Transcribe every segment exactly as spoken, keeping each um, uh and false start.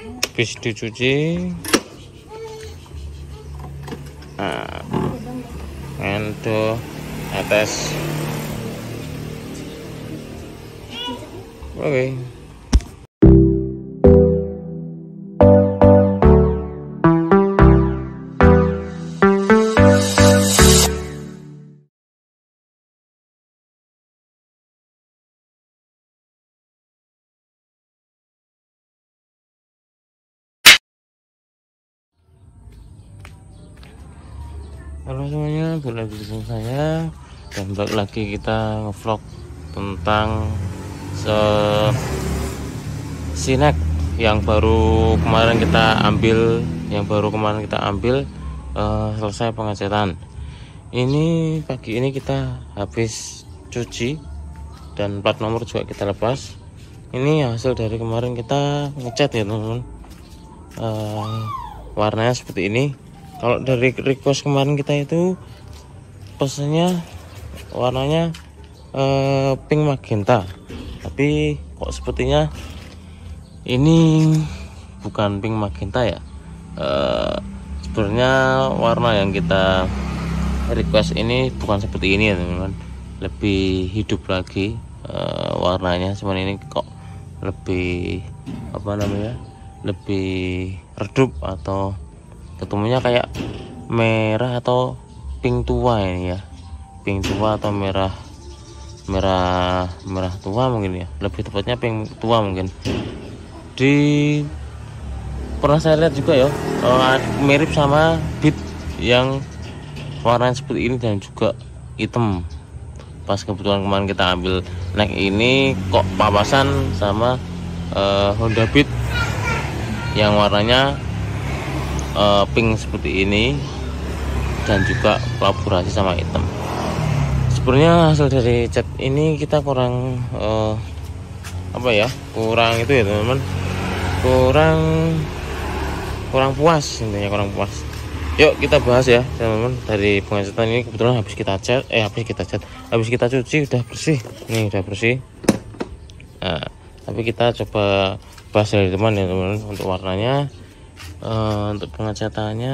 habis dicuci. Nah, endo atas. Oke. Okay. Halo semuanya, boleh bersama saya dan balik lagi kita ngevlog tentang se sinek yang baru kemarin kita ambil, yang baru kemarin kita ambil uh, selesai pengecetan. Ini pagi ini kita habis cuci dan plat nomor juga kita lepas. Ini hasil dari kemarin kita ngecat ya teman-teman. Uh, warnanya seperti ini. Kalau dari request kemarin kita itu pesannya warnanya eh, pink magenta, tapi kok sepertinya ini bukan pink magenta ya. Eh, sebenarnya warna yang kita request ini bukan seperti ini ya teman-teman, lebih hidup lagi eh, warnanya. Cuman ini kok lebih apa namanya, lebih redup atau ketemunya kayak merah atau pink tua ini ya, pink tua atau merah merah merah tua mungkin ya, lebih tepatnya pink tua mungkin. Di pernah saya lihat juga ya, uh, mirip sama Beat yang warnanya seperti ini dan juga hitam. Pas kebetulan kemarin kita ambil neck ini kok papasan sama uh, Honda Beat yang warnanya Uh, pink seperti ini dan juga kolaborasi sama hitam. Sebenarnya hasil dari cat ini kita kurang uh, apa ya, kurang itu ya teman-teman, kurang kurang puas intinya, kurang puas. Yuk kita bahas ya teman-teman. Dari pengecatan ini kebetulan habis kita cat, eh habis kita cat, habis kita cuci udah bersih. Nih udah bersih. Nah, tapi kita coba bahas dari teman ya teman-teman untuk warnanya. Uh, untuk pengecatannya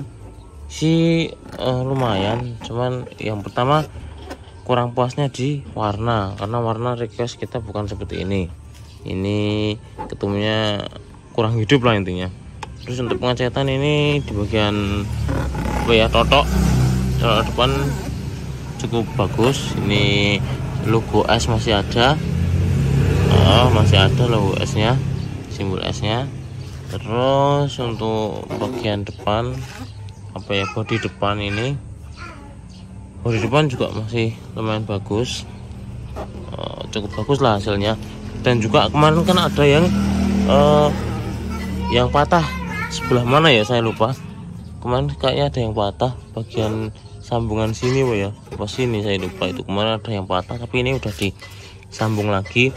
sih uh, lumayan, cuman yang pertama kurang puasnya di warna, karena warna request kita bukan seperti ini. Ini ketemunya kurang hidup lah intinya. Terus untuk pengecatan ini di bagian apa ya, totok totok depan cukup bagus. Ini logo S masih ada, oh, masih ada logo S nya, simbol S nya. Terus untuk bagian depan apa ya, bodi depan ini, bodi depan juga masih lumayan bagus, uh, cukup bagus lah hasilnya. Dan juga kemarin kan ada yang uh, yang patah sebelah mana ya, saya lupa. Kemarin kayaknya ada yang patah bagian sambungan sini, ya pas sini saya lupa itu. Kemarin ada yang patah, tapi ini udah disambung lagi,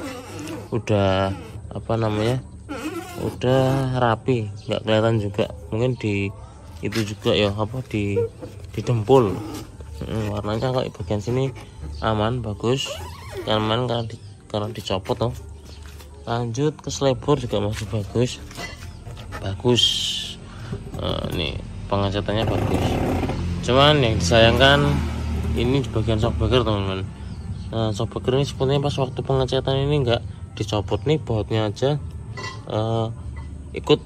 udah apa namanya, udah rapi, nggak kelihatan juga. Mungkin di itu juga ya, apa di di dempul. hmm, warnanya kayak bagian sini aman, bagus, aman karena di, karena dicopot tuh. Lanjut ke slebor juga masih bagus, bagus. Nah, nih pengecatannya bagus. Cuman yang disayangkan ini di bagian shockbreaker teman-teman. Nah, shockbreaker ini sepertinya pas waktu pengecatan ini nggak dicopot, nih bautnya aja Uh, ikut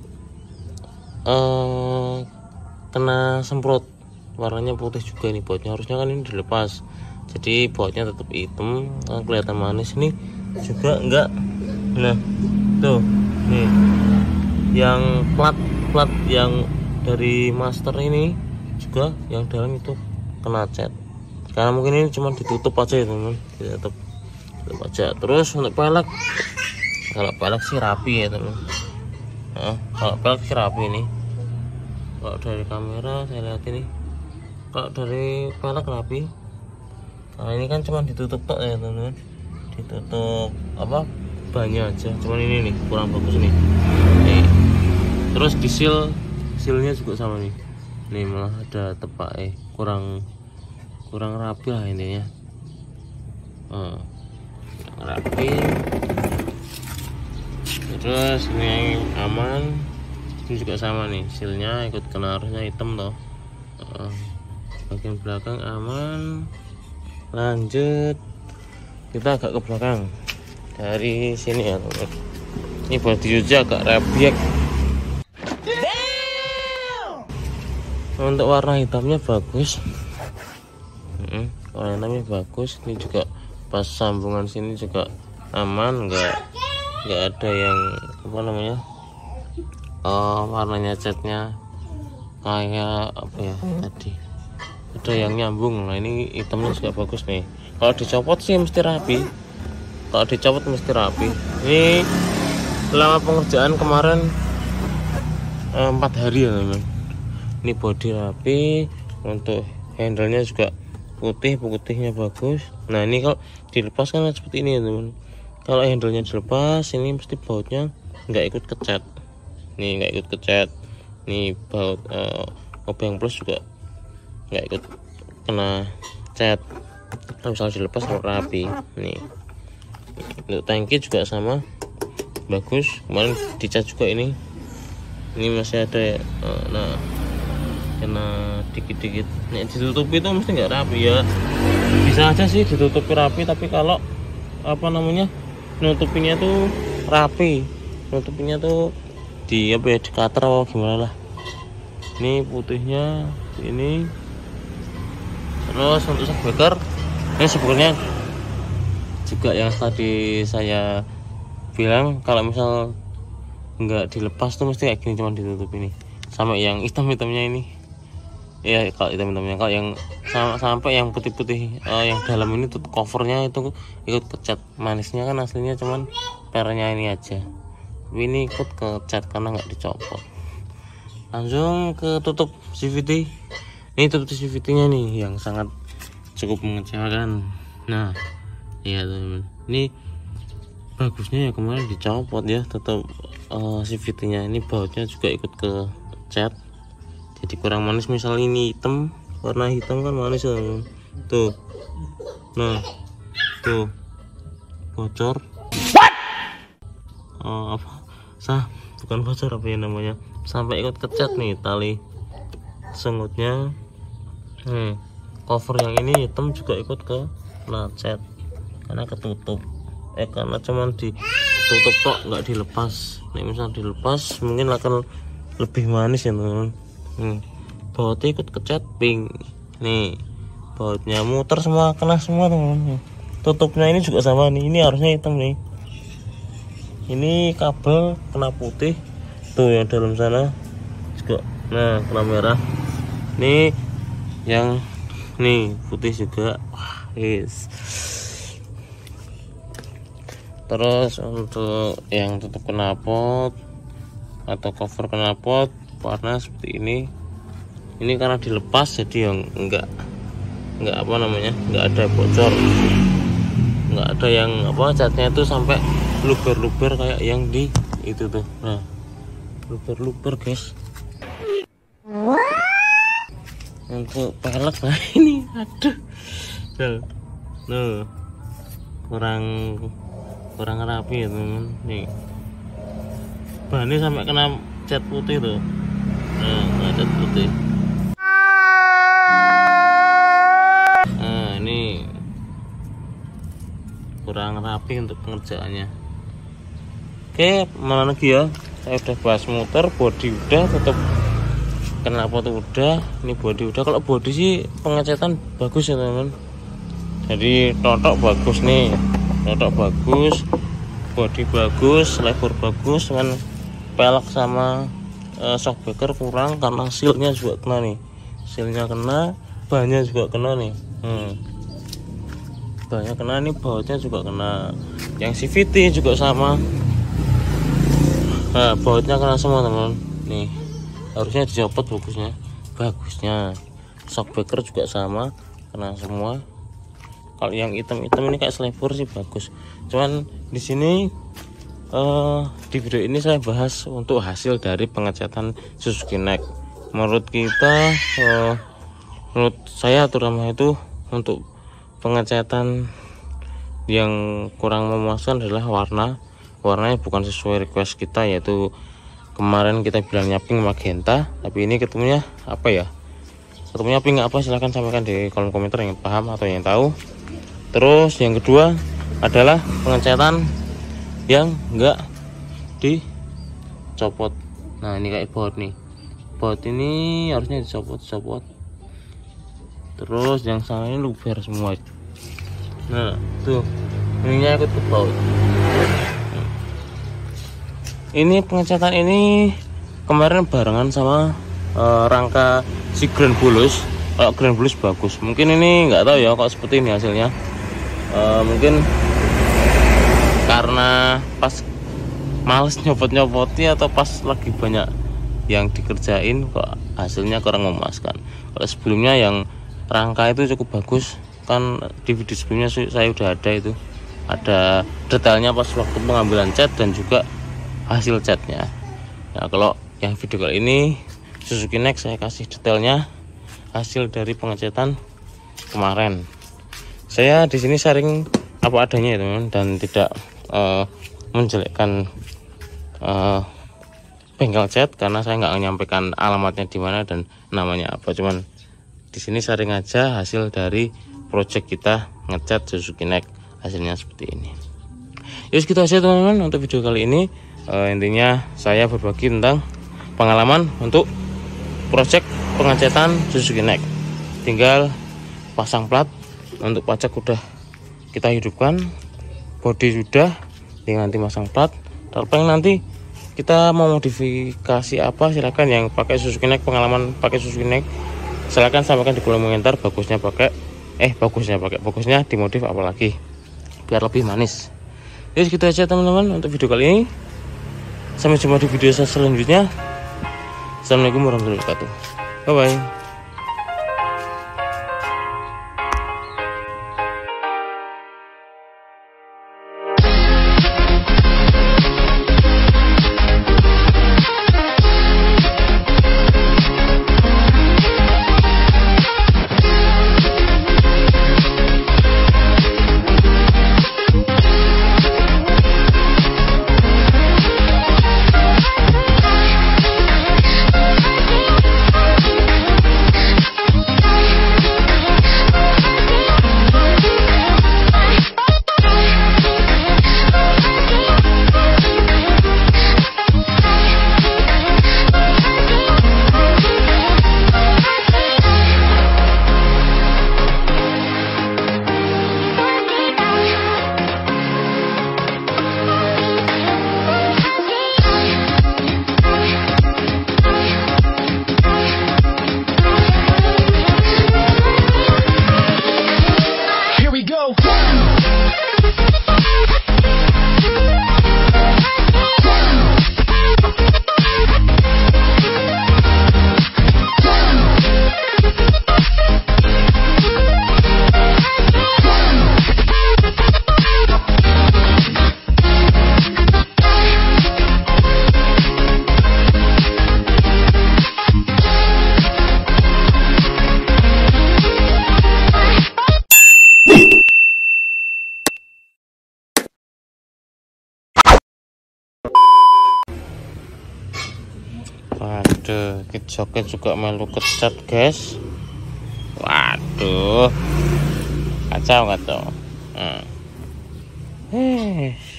uh, kena semprot, warnanya putih juga nih bautnya. Harusnya kan ini dilepas, jadi bautnya tetap hitam, kan kelihatan manis. Ini juga enggak. Nah tuh nih, yang plat plat yang dari master ini juga yang dalam itu kena cat, karena mungkin ini cuma ditutup aja ya teman-teman, ditutup, tutup aja. Terus untuk pelek, kalau pelek sih rapi ya teman. Nah, kalau pelek sih rapi nih. Kalau dari kamera saya lihat ini, kalau dari pelek rapi. Karena ini kan cuma ditutup tok ya teman-teman, ditutup apa bannya aja. Cuman ini nih kurang bagus nih. Nih. Terus di seal, sealnya juga sama nih. Nih malah ada tepak, eh kurang kurang rapi lah intinya. Hmm, rapi. Terus ini aman, ini juga sama nih, silnya ikut kena arusnya hitam toh. Uh, bagian belakang aman. Lanjut kita agak ke belakang dari sini ya teman. Ini bodi juga agak rabiek. Untuk warna hitamnya bagus, hmm, warna hitamnya bagus. Ini juga pas sambungan sini juga aman, enggak nggak ada yang apa namanya uh, warnanya catnya kayak apa ya tadi, ada yang nyambung. Nah ini hitamnya juga bagus nih. Kalau dicopot sih mesti rapi, kalau dicopot mesti rapi. Ini selama pengerjaan kemarin empat uh, hari ya teman. Ini bodi rapi, untuk handlenya juga putih, putihnya bagus. Nah ini kalau dilepas kan seperti ini ya teman. Kalau handlenya dilepas ini mesti bautnya nggak ikut kecat, nih nggak ikut kecat, nih baut uh, obeng plus juga nggak ikut kena cat. Kalau misalnya dilepas kalau rapi. Nih untuk tangki juga sama bagus, kemarin dicat juga. Ini ini masih ada uh, nah kena dikit-dikit. Nih ditutupi itu mesti nggak rapi ya, bisa aja sih ditutupi rapi, tapi kalau apa namanya nutupinnya tuh rapi, nutupinnya tuh di apa ya, di cutter atau gimana lah. Ini putihnya ini. Terus untuk shockbreaker ini sebenarnya juga yang tadi saya bilang, kalau misal nggak dilepas tuh mesti kayak gini, cuma ditutup ini. Sama yang hitam-hitamnya ini ya, kalau hitam-hitamnya, kalau yang sampai yang putih-putih uh, yang dalam ini tuh covernya itu ikut kecat. Manisnya kan aslinya cuman pernya ini aja, tapi ini ikut kecat karena nggak dicopot. Langsung ke tutup C V T. Ini tutup C V T nya nih yang sangat cukup mengecewakan. Nah iya teman, ini bagusnya ya kemarin dicopot ya, tutup uh, C V T nya. Ini bautnya juga ikut ke cat, jadi kurang manis. Misal ini hitam, warna hitam kan manis ya tuh. Nah tuh bocor. What? Oh, apa sah bukan bocor, apa ya namanya, sampai ikut kecat nih tali sengutnya. hmm. Cover yang ini hitam juga ikut ke cat karena ketutup, eh karena cuman ditutup tok nggak dilepas. Nih misal dilepas mungkin akan lebih manis ya teman. Hmm. Bautnya ikut kecat pink. Nih bautnya muter semua, kena semua teman. Tutupnya ini juga sama nih, ini harusnya hitam nih. Ini kabel kena putih tuh, yang dalam sana juga nah kena merah. Nih yang nih putih juga. Wah, yes. Terus untuk yang tutup knalpot atau cover knalpot warna seperti ini. Ini karena dilepas jadi yang enggak enggak apa namanya enggak ada bocor, enggak ada yang apa catnya itu sampai luber-luber kayak yang di itu tuh. Nah luber-luber guys. Untuk pelek nah ini aduh tuh, tuh kurang kurang rapi ya teman. Nih bahannya sampai kena cat putih tuh. Nah kena cat putih. Nah ini kurang rapi untuk pengerjaannya. Oke, mana lagi ya, saya udah bahas motor, bodi udah, tetap knalpot udah, ini bodi udah. Kalau bodi sih pengecatan bagus ya teman. Jadi totok bagus nih, totok bagus, bodi bagus, lebar bagus, cuman pelek sama uh, shockbreaker kurang karena sealnya juga kena nih, sealnya kena, bannya juga kena nih. hmm. Bannya kena nih, bautnya juga kena, yang C V T juga sama. Nah bautnya kena semua teman. Nih harusnya dicopot bagusnya, bagusnya shockbreaker juga sama kena semua. Kalau yang hitam-hitam ini kayak selebor sih bagus. Cuman di sini uh, di video ini saya bahas untuk hasil dari pengecatan Suzuki Next. Menurut kita, uh, menurut saya terutama itu untuk pengecatan yang kurang memuaskan adalah warna warnanya bukan sesuai request kita, yaitu kemarin kita bilangnya pink magenta, tapi ini ketemunya apa ya, ketemunya pink apa, silahkan sampaikan di kolom komentar yang paham atau yang tahu. Terus yang kedua adalah pengecatan yang enggak dicopot. Nah ini kayak baut nih, baut ini harusnya dicopot copot terus yang sana ini luber semua. Nah tuh ininya ikut ke baut. Ini pengecatan ini kemarin barengan sama uh, rangka si Grand Bulus. Kalau Grand Bulus bagus, mungkin ini nggak tahu ya kok seperti ini hasilnya. Uh, mungkin karena pas males nyopot-nyopoti atau pas lagi banyak yang dikerjain kok hasilnya kurang memuaskan. Kalau sebelumnya yang rangka itu cukup bagus, kan di video sebelumnya saya udah ada itu, ada detailnya pas waktu pengambilan cat dan juga hasil catnya. Nah kalau yang video kali ini Suzuki Next saya kasih detailnya hasil dari pengecatan kemarin. Saya di sini sharing apa adanya ya teman, dan tidak uh, menjelekkan uh, bengkel cat karena saya nggak menyampaikan alamatnya di mana dan namanya apa. Cuman di sini sharing aja hasil dari project kita ngecat Suzuki Next, hasilnya seperti ini. Yuk gitu aja teman-teman untuk video kali ini. Uh, intinya saya berbagi tentang pengalaman untuk project pengecatan Suzuki Next. Tinggal pasang plat, untuk pajak udah kita hidupkan, bodi sudah, tinggal nanti pasang plat. Terus nanti kita mau modifikasi apa, silakan yang pakai Suzuki Next, pengalaman pakai Suzuki Next, silakan sampaikan di kolom komentar. Bagusnya pakai eh bagusnya pakai bagusnya dimodif apalagi biar lebih manis. Jadi segitu aja teman-teman untuk video kali ini. Sampai jumpa di video saya selanjutnya. Assalamualaikum warahmatullahi wabarakatuh. Bye bye. Waduh, joket juga melu kecat guys. Waduh, kacau kacau. Hmm. Eh.